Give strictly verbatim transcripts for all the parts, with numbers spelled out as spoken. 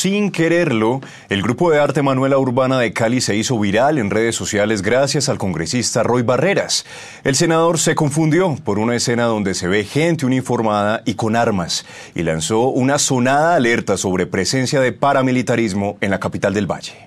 sin quererlo, el grupo de arte Manuela Urbana de Cali se hizo viral en redes sociales gracias al congresista Roy Barreras. El senador se confundió por una escena donde se ve gente uniformada y con armas y lanzó una sonada alerta sobre presencia de paramilitarismo en la capital del Valle.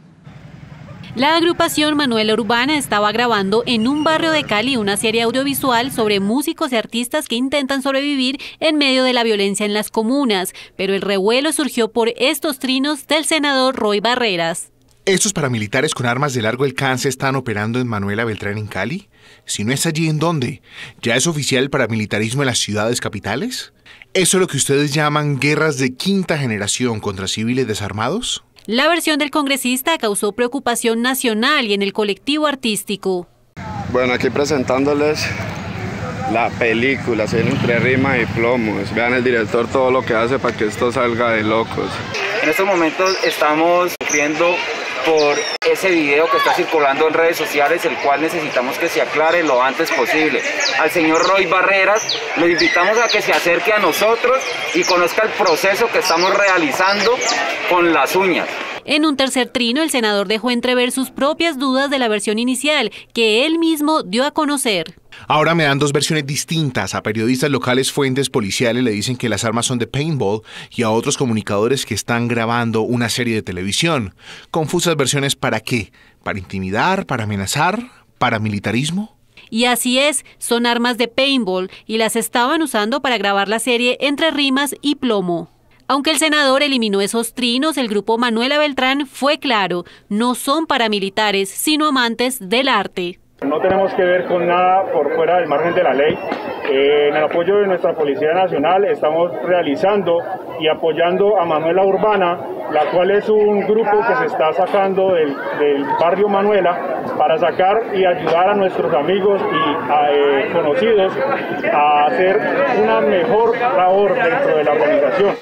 La agrupación Manuela Urbana estaba grabando en un barrio de Cali una serie audiovisual sobre músicos y artistas que intentan sobrevivir en medio de la violencia en las comunas, pero el revuelo surgió por estos trinos del senador Roy Barreras. ¿Estos paramilitares con armas de largo alcance están operando en Manuela Beltrán en Cali? Si no es allí, ¿en dónde? ¿Ya es oficial el paramilitarismo en las ciudades capitales? ¿Eso es lo que ustedes llaman guerras de quinta generación contra civiles desarmados? La versión del congresista causó preocupación nacional y en el colectivo artístico. Bueno, aquí presentándoles la película, se viene entre rima y plomos. Vean el director todo lo que hace para que esto salga de locos. En estos momentos estamos sufriendo por ese video que está circulando en redes sociales, el cual necesitamos que se aclare lo antes posible. Al señor Roy Barreras lo invitamos a que se acerque a nosotros y conozca el proceso que estamos realizando con las uñas. En un tercer trino, el senador dejó entrever sus propias dudas de la versión inicial, que él mismo dio a conocer. Ahora me dan dos versiones distintas. A periodistas locales, fuentes policiales le dicen que las armas son de paintball y a otros comunicadores que están grabando una serie de televisión. Confusas versiones, ¿para qué? ¿Para intimidar? ¿Para amenazar? ¿Para militarismo? Y así es, son armas de paintball y las estaban usando para grabar la serie Entre Rimas y Plomo. Aunque el senador eliminó esos trinos, el grupo Manuela Beltrán fue claro, no son paramilitares, sino amantes del arte. No tenemos que ver con nada por fuera del margen de la ley. Eh, en el apoyo de nuestra Policía Nacional estamos realizando y apoyando a Manuela Urbana, la cual es un grupo que se está sacando del, del barrio Manuela para sacar y ayudar a nuestros amigos y a, eh, conocidos a hacer una mejor labor dentro de la organización.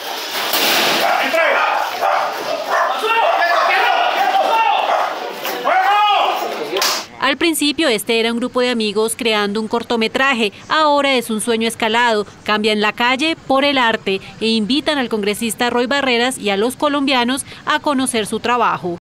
Al principio este era un grupo de amigos creando un cortometraje, ahora es un sueño escalado, cambian la calle por el arte e invitan al congresista Roy Barreras y a los colombianos a conocer su trabajo.